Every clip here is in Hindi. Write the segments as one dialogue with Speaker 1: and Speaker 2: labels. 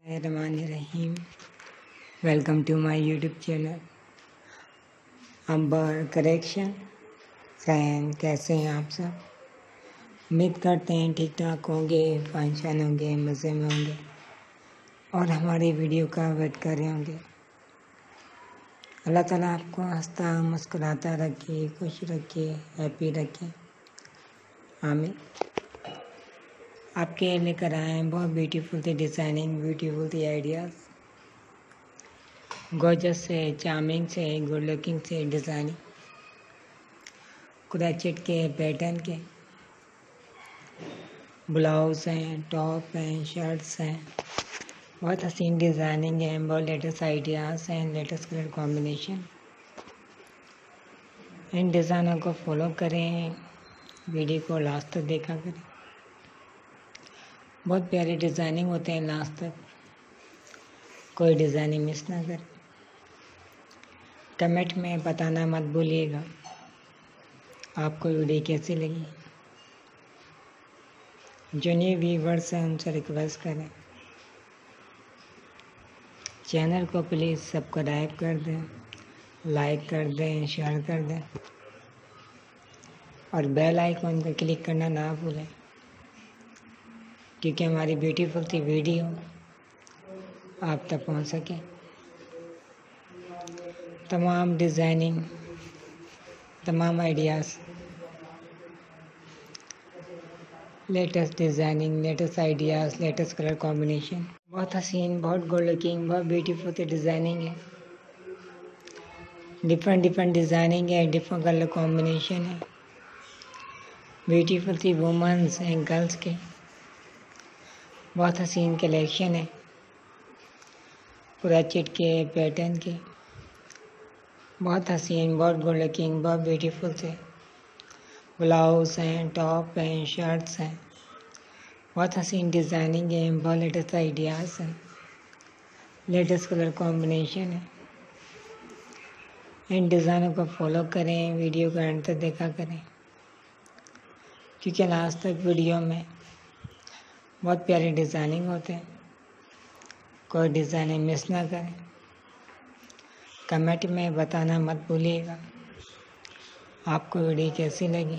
Speaker 1: Bismillahirrahmanirrahim. Welcome to my YouTube channel. Amber correction friend, कैसे हैं आप सब? उम्मीद करते हैं ठीक ठाक होंगे, फंक्शन होंगे, मज़े में होंगे और हमारी वीडियो का वेट कर रहे होंगे। अल्लाह ताला आपको हंसता मुस्कुराता रखे, खुश रखे, हैप्पी रखे, आमीन। आपके लेकर आए हैं बहुत ब्यूटीफुल थी डिज़ाइनिंग, ब्यूटीफुल थी आइडियाज़, गॉर्जस से, चार्मिंग से, गुड लुकिंग से डिज़ाइनिंग, क्रोचेट के पैटर्न के ब्लाउज हैं, टॉप हैं, शर्ट्स हैं, बहुत हसीन डिज़ाइनिंग है, बहुत लेटेस्ट आइडियाज़ हैं, लेटेस्ट कलर कॉम्बिनेशन। इन डिज़ाइनों को फॉलो करें, वीडियो को लास्ट तक देखा करें। बहुत प्यारे डिज़ाइनिंग होते हैं लास्ट तक, कोई डिज़ाइनिंग मिस ना करें। कमेंट में बताना मत भूलिएगा आपको वीडियो कैसी लगी। जो न्यू व्यूवर्स हैं उनसे रिक्वेस्ट करें चैनल को प्लीज़ सब्सक्राइब कर दें, लाइक कर दें, शेयर कर दें और बेल आइकन पर क्लिक करना ना भूलें, क्योंकि हमारी ब्यूटीफुल सी वीडियो आप तक पहुंच सके। तमाम डिज़ाइनिंग, तमाम ideas, latest designing, latest ideas, latest colour combination, बहुत हसीन, बहुत गुड लुकिंग, बहुत ब्यूटीफुल सी डिज़ाइनिंग है। डिफरेंट डिज़ाइनिंग है, डिफरेंट कलर कॉम्बिनेशन है, ब्यूटीफुल सी वुमेन्स हैं, गर्ल्स के बहुत हसीन कलेक्शन है, क्रोचेट के पैटर्न के बहुत हसीन, बहुत गुड लुकिंग, बहुत ब्यूटीफुल से ब्लाउज हैं, टॉप हैं, शर्ट्स हैं, बहुत हसीन डिज़ाइनिंग है, बहुत लेटेस्ट आइडियाज़ हैं, लेटेस्ट कलर कॉम्बिनेशन है। इन डिज़ाइनों को फॉलो करें, वीडियो को एंड तक देखा करें, क्योंकि लास्ट तक वीडियो में बहुत प्यारे डिज़ाइनिंग होते हैं, कोई डिज़ाइनिंग मिस ना करें। कमेंट में बताना मत भूलिएगा आपको वीडियो कैसी लगी।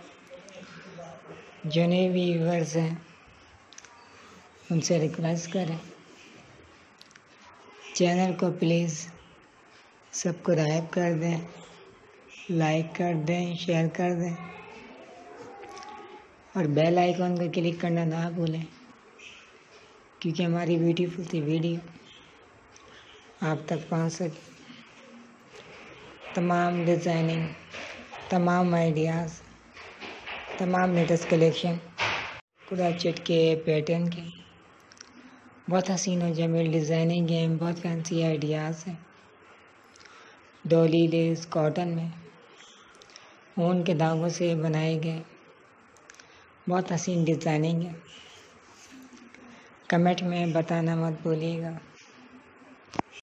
Speaker 1: जो नए व्यूअर्स हैं उनसे रिक्वेस्ट करें चैनल को प्लीज़ सब्सक्राइब कर दें, लाइक कर दें, शेयर कर दें और बेल आइकन को क्लिक करना ना भूलें, क्योंकि हमारी ब्यूटीफुल सी वीडियो आप तक पहुंच सके। तमाम डिज़ाइनिंग, तमाम आइडियाज़, तमाम लेटेस्ट कलेक्शन, क्रोचेट के पैटर्न के बहुत हसीन और जमील डिज़ाइनिंग है, बहुत फैंसी आइडियाज़ हैं। डोली लेस कॉटन में ऊन के धागों से बनाए गए बहुत हसीन डिज़ाइनिंग है। कमेंट में बताना मत भूलिएगा